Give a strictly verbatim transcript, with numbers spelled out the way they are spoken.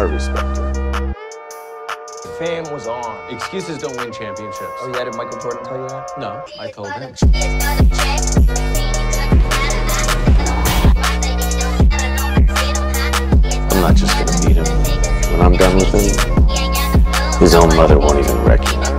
Harvey Specter. Fame was on. Excuses don't win championships. Oh yeah, did Michael Jordan tell you that? No, I told him. I'm not just gonna beat him. When I'm done with him, his own mother won't even recognize him.